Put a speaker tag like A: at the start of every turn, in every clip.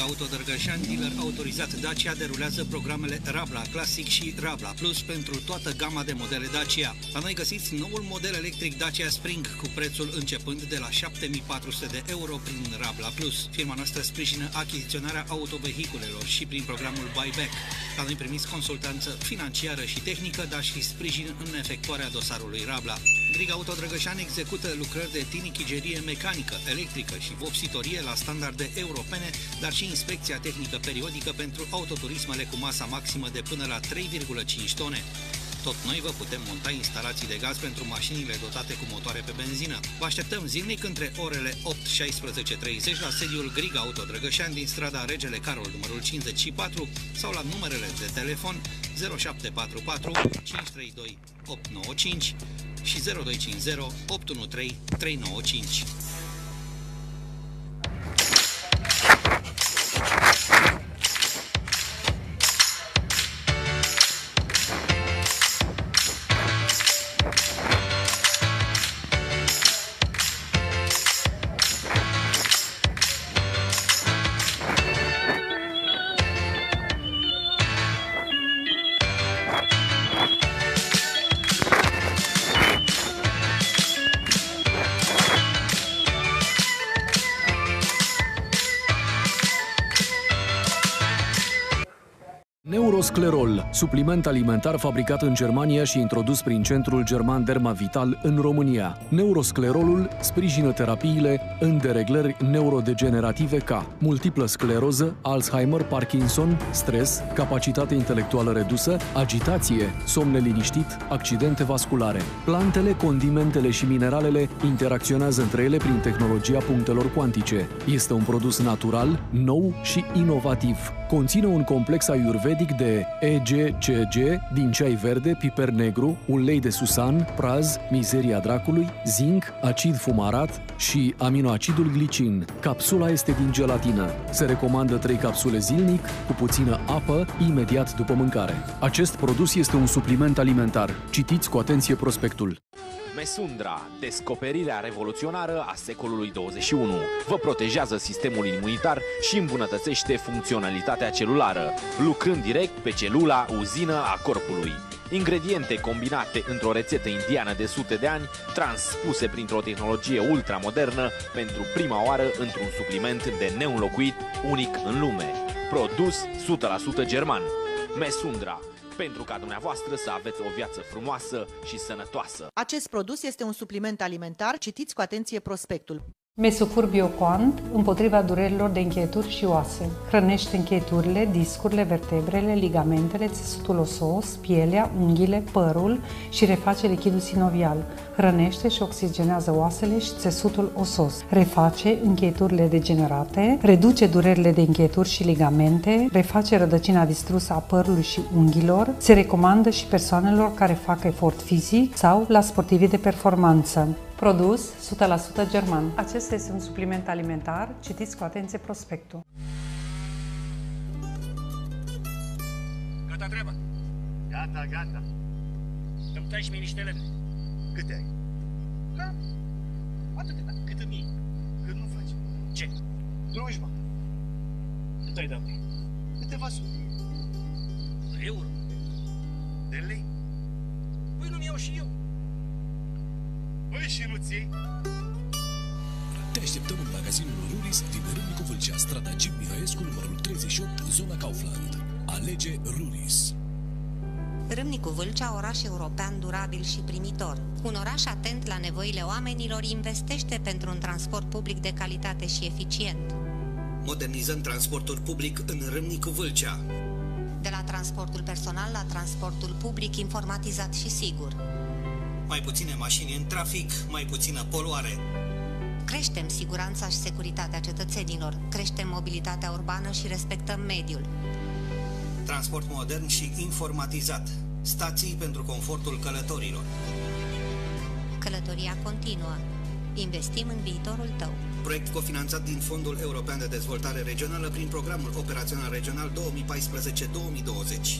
A: Auto Drăgășani, dealer autorizat Dacia, derulează programele Rabla Classic și Rabla Plus pentru toată gama de modele Dacia. La noi găsiți noul model electric Dacia Spring cu prețul începând de la 7.400 de euro prin Rabla Plus. Firma noastră sprijină achiziționarea autovehiculelor și prin programul Buyback. La noi primiți consultanță financiară și tehnică, dar și sprijin în efectuarea dosarului Rabla. Grig Auto Drăgășani execută lucrări de tinichigerie mecanică, electrică și vopsitorie la standarde europene, dar și inspecția tehnică periodică pentru autoturismele cu masa maximă de până la 3,5 tone. Tot noi vă putem monta instalații de gaz pentru mașinile dotate cu motoare pe benzină. Vă așteptăm zilnic între orele 8-16:30 la sediul Grig Auto Drăgășani din strada Regele Carol numărul 54 sau la numerele de telefon 0744 532 895 și 0250 813 395.
B: Neurosclerol, supliment alimentar fabricat în Germania și introdus prin Centrul German Dermavital în România. Neurosclerolul sprijină terapiile în dereglări neurodegenerative ca multiplă scleroză, Alzheimer, Parkinson, stres, capacitate intelectuală redusă, agitație, somn neliniștit, accidente vasculare. Plantele, condimentele și mineralele interacționează între ele prin tehnologia punctelor cuantice. Este un produs natural, nou și inovativ. Conține un complex ayurvedic de EGCG din ceai verde, piper negru, ulei de susan, praz, mizeria dracului, zinc, acid fumarat și aminoacidul glicin. Capsula este din gelatină. Se recomandă 3 capsule zilnic, cu puțină apă, imediat după mâncare. Acest produs este un supliment alimentar. Citiți cu atenție prospectul.
C: Mesundra, descoperirea revoluționară a secolului 21. Vă protejează sistemul imunitar și îmbunătățește funcționalitatea celulară, lucrând direct pe celula uzină a corpului. Ingrediente combinate într-o rețetă indiană de sute de ani, transpuse printr-o tehnologie ultramodernă pentru prima oară într-un supliment de neînlocuit, unic în lume. Produs 100% german. Mesundra. Pentru ca dumneavoastră să aveți o viață frumoasă și sănătoasă.
D: Acest produs este un supliment alimentar. Citiți cu atenție prospectul.
E: Mesofur Bioquant împotriva durerilor de încheieturi și oase. Hrănește încheieturile, discurile, vertebrele, ligamentele, țesutul osos, pielea, unghiile, părul și reface lichidul sinovial. Hrănește și oxigenează oasele și țesutul osos. Reface încheieturile degenerate, reduce durerile de încheieturi și ligamente, reface rădăcina distrusă a părului și unghiilor. Se recomandă și persoanelor care fac efort fizic sau la sportivii de performanță. Produs 100% german. Acesta este un supliment alimentar. Citiți cu atenție prospectul.
F: Gata treaba?
G: Gata, gata.
F: Îmi tai și mie niște lemne.
G: Câte ai?
F: Da, atâtea, câte mii.
G: Cât nu faci?
F: Ce?
G: Drujba.
F: Cât ai dat mie?
G: Câteva sute.
F: De euro?
G: De lei.
F: Păi nu-mi iau și eu.
G: Băi, și nu-ți iei?
H: Te așteptăm în magazinul Ruris din Râmnicu Vâlcea, strada Gim Mihăescu, numărul 38, zona Kaufland. Alege Ruris.
I: Râmnicu Vâlcea, oraș european durabil și primitor. Un oraș atent la nevoile oamenilor, investește pentru un transport public de calitate și eficient.
A: Modernizăm transportul public în Râmnicu Vâlcea.
I: De la transportul personal la transportul public informatizat și sigur.
A: Mai puține mașini în trafic, mai puțină poluare.
I: Creștem siguranța și securitatea cetățenilor, creștem mobilitatea urbană și respectăm mediul.
A: Transport modern și informatizat. Stații pentru confortul călătorilor.
I: Călătoria continuă. Investim în viitorul tău.
A: Proiect cofinanțat din Fondul European de Dezvoltare Regională prin Programul Operațional Regional 2014-2020.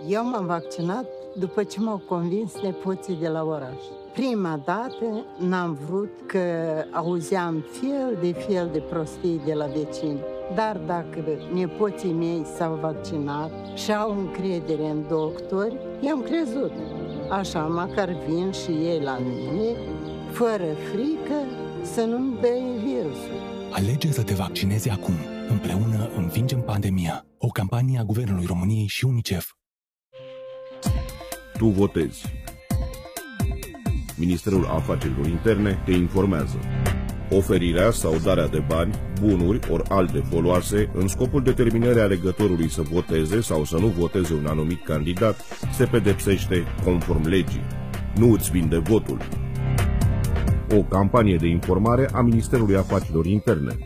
J: Eu m-am vaccinat după ce m-au convins nepoții de la oraș. Prima dată n-am vrut, că auzeam fel de prostii de la vecini. Dar dacă nepoții mei s-au vaccinat și au încredere în doctori, i-am crezut. Așa, măcar vin și ei la mine, fără frică, să nu-mi dea virusul.
K: Alege să te vaccinezi acum. Împreună învingem pandemia. O campanie a Guvernului României și UNICEF.
L: Tu votezi. Ministerul Afacerilor Interne te informează. Oferirea sau darea de bani, bunuri ori alte foloase în scopul determinării alegătorului să voteze sau să nu voteze un anumit candidat se pedepsește conform legii. Nu îți vinde votul. O campanie de informare a Ministerului Afacerilor Interne.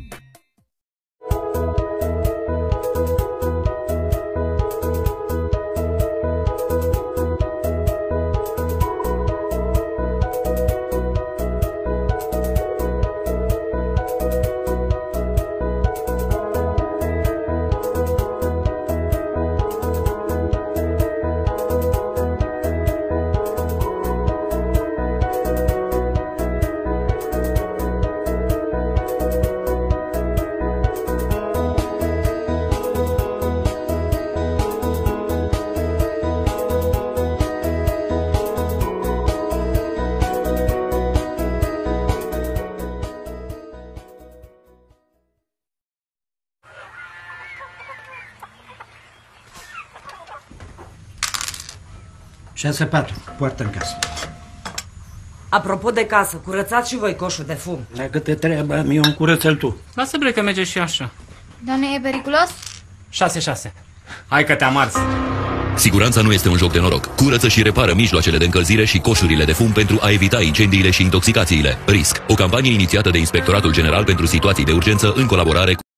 M: Șase patru, poartă în casă.
N: Apropo de casă, curățați și voi coșul de fum.
M: Dacă te treabă, eu îmi curăț-l tu.
O: Lasă bre că merge și așa.
P: Dar nu e periculos?
O: 6-6. Hai că te-am ars.
Q: Siguranța nu este un joc de noroc. Curăță și repară mijloacele de încălzire și coșurile de fum pentru a evita incendiile și intoxicațiile. RISC, o campanie inițiată de Inspectoratul General pentru Situații de Urgență în colaborare cu...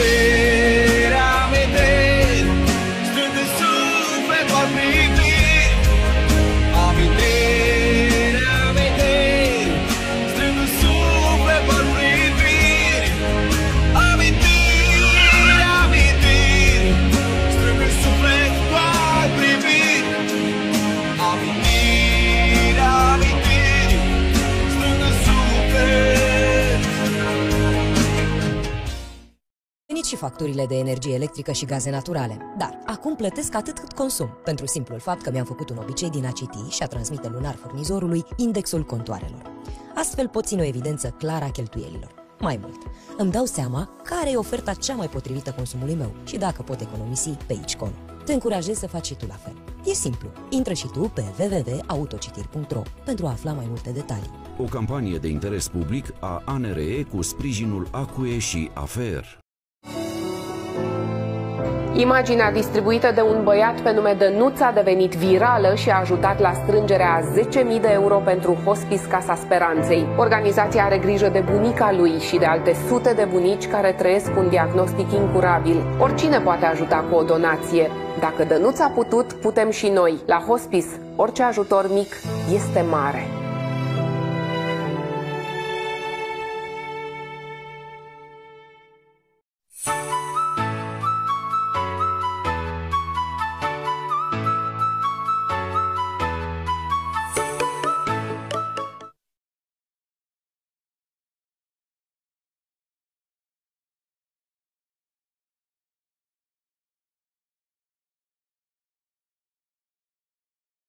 R: și facturile de energie electrică și gaze naturale. Dar acum plătesc atât cât consum, pentru simplul fapt că mi-am făcut un obicei din a citi și a transmite lunar furnizorului indexul contoarelor. Astfel pot ține o evidență clară a cheltuielilor. Mai mult, îmi dau seama care e oferta cea mai potrivită consumului meu și dacă pot economisi pe aici colo. Te încurajez să faci și tu la fel. E simplu, intră și tu pe www.autocitir.ro pentru a afla mai multe detalii.
S: O campanie de interes public a ANRE cu sprijinul ACUE și AFER.
T: Imaginea distribuită de un băiat pe nume Dănuț a devenit virală și a ajutat la strângerea a 10.000 de euro pentru Hospice Casa Speranței. Organizația are grijă de bunica lui și de alte sute de bunici care trăiesc un diagnostic incurabil. Oricine poate ajuta cu o donație. Dacă Dănuț a putut, putem și noi. La Hospice, orice ajutor mic este mare.